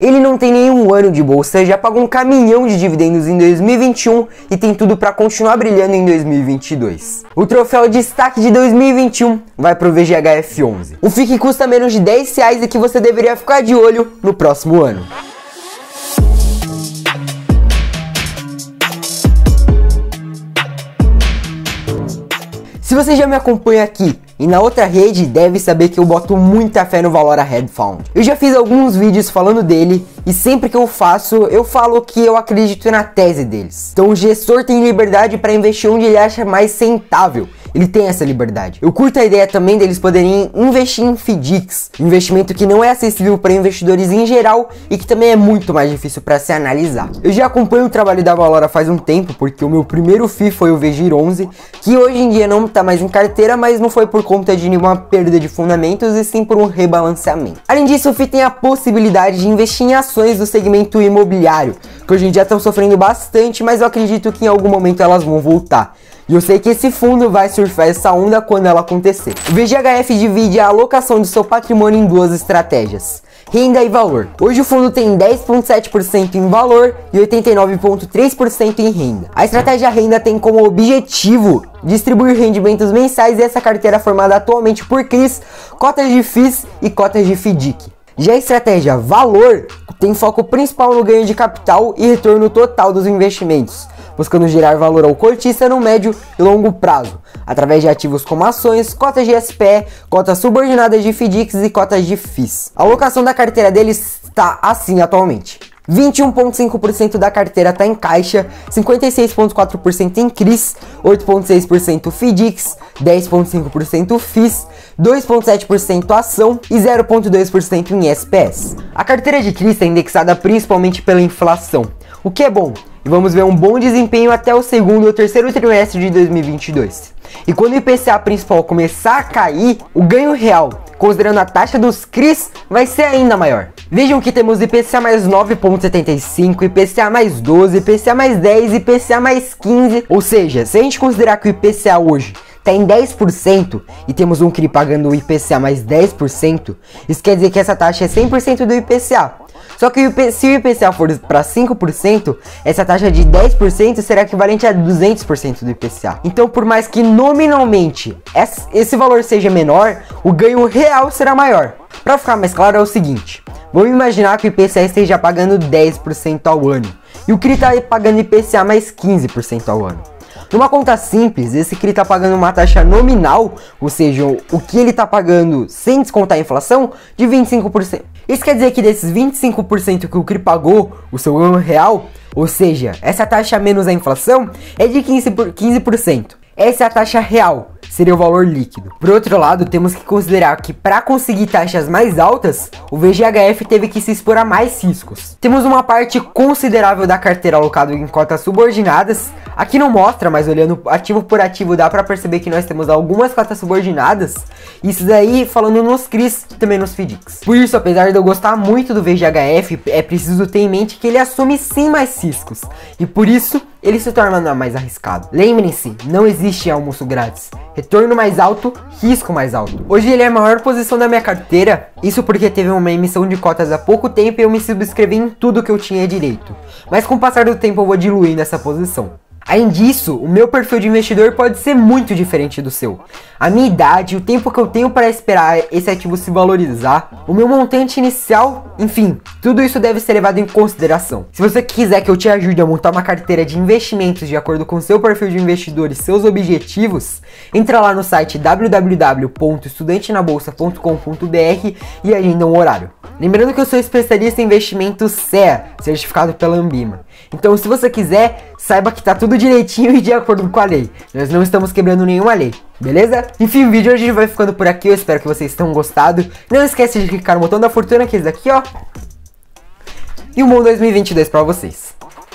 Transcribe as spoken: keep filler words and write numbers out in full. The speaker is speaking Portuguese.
Ele não tem nenhum ano de bolsa, já pagou um caminhão de dividendos em dois mil e vinte e um e tem tudo para continuar brilhando em dois mil e vinte e dois. O troféu destaque de dois mil e vinte e um vai pro V G H F onze. O F I I que custa menos de dez reais e que você deveria ficar de olho no próximo ano. Se você já me acompanha aqui e na outra rede, deve saber que eu boto muita fé no Valora Hedgefund. Eu já fiz alguns vídeos falando dele e sempre que eu faço, eu falo que eu acredito na tese deles. Então o gestor tem liberdade para investir onde ele acha mais rentável. Ele tem essa liberdade. Eu curto a ideia também deles poderem investir em F D I Cs, investimento que não é acessível para investidores em geral e que também é muito mais difícil para se analisar. Eu já acompanho o trabalho da Valora faz um tempo, porque o meu primeiro F I I foi o V G I R onze, que hoje em dia não está mais em carteira, mas não foi por conta de nenhuma perda de fundamentos e sim por um rebalanceamento. Além disso, o F I I tem a possibilidade de investir em ações do segmento imobiliário, que hoje em dia estão sofrendo bastante, mas eu acredito que em algum momento elas vão voltar. E eu sei que esse fundo vai surfar essa onda quando ela acontecer. O V G H F divide a alocação do seu patrimônio em duas estratégias: renda e valor. Hoje o fundo tem dez vírgula sete por cento em valor e oitenta e nove vírgula três por cento em renda. A estratégia renda tem como objetivo distribuir rendimentos mensais e essa carteira é formada atualmente por C R Is, cotas de F I Is e cotas de F D I C. Já a estratégia valor tem foco principal no ganho de capital e retorno total dos investimentos, buscando gerar valor ao cotista no médio e longo prazo, através de ativos como ações, cotas de S P E, cotas subordinadas de F D I Cs e cotas de F I Is. A alocação da carteira deles está assim atualmente: vinte e um vírgula cinco por cento da carteira está em caixa, cinquenta e seis vírgula quatro por cento em C R Is, oito vírgula seis por cento F D I Cs, dez vírgula cinco por cento F I Is, dois vírgula sete por cento ação e zero vírgula dois por cento em S P S. A carteira de C R I está indexada principalmente pela inflação, o que é bom, e vamos ver um bom desempenho até o segundo ou terceiro trimestre de dois mil e vinte e dois. E quando o I P C A principal começar a cair, o ganho real, considerando a taxa dos C R Is, vai ser ainda maior. Vejam que temos I P C A mais nove vírgula setenta e cinco, I P C A mais doze, I P C A mais dez, I P C A mais quinze, ou seja, se a gente considerar que o I P C A hoje está em dez por cento e temos um C R I pagando o I P C A mais dez por cento, isso quer dizer que essa taxa é cem por cento do I P C A. Só que se o I P C A for para cinco por cento, essa taxa de dez por cento será equivalente a duzentos por cento do I P C A. Então, por mais que nominalmente esse valor seja menor, o ganho real será maior. Para ficar mais claro, é o seguinte: vamos imaginar que o I P C A esteja pagando dez por cento ao ano e o C R I está pagando I P C A mais quinze por cento ao ano. Numa conta simples, esse C R I está pagando uma taxa nominal, ou seja, o que ele está pagando sem descontar a inflação, de vinte e cinco por cento. Isso quer dizer que desses vinte e cinco por cento que o C R I pagou, o seu ganho real, ou seja, essa taxa menos a inflação, é de quinze por cento. Essa é a taxa real, seria o valor líquido. Por outro lado, temos que considerar que para conseguir taxas mais altas, o V G H F teve que se expor a mais riscos. Temos uma parte considerável da carteira alocada em cotas subordinadas. Aqui não mostra, mas olhando ativo por ativo dá para perceber que nós temos algumas cotas subordinadas. Isso daí falando nos C R Is e também nos F D I Cs. Por isso, apesar de eu gostar muito do V G H F, é preciso ter em mente que ele assume sim mais riscos. E por isso, ele se torna mais arriscado. Lembrem-se, não existe almoço grátis. Retorno mais alto, risco mais alto. Hoje ele é a maior posição da minha carteira, isso porque teve uma emissão de cotas há pouco tempo e eu me subscrevi em tudo que eu tinha direito. Mas com o passar do tempo eu vou diluindo essa posição. Além disso, o meu perfil de investidor pode ser muito diferente do seu. A minha idade, o tempo que eu tenho para esperar esse ativo se valorizar, o meu montante inicial, enfim, tudo isso deve ser levado em consideração. Se você quiser que eu te ajude a montar uma carteira de investimentos de acordo com seu perfil de investidor e seus objetivos, entra lá no site w w w ponto estudante na bolsa ponto com ponto b r e agenda um horário. Lembrando que eu sou especialista em investimentos C E A, certificado pela Ambima. Então, se você quiser, saiba que tá tudo direitinho e de acordo com a lei. Nós não estamos quebrando nenhuma lei, beleza? Enfim, o vídeo hoje vai ficando por aqui. Eu espero que vocês tenham gostado. Não esquece de clicar no botão da fortuna, que é esse daqui, ó. E um bom dois mil e vinte e dois pra vocês.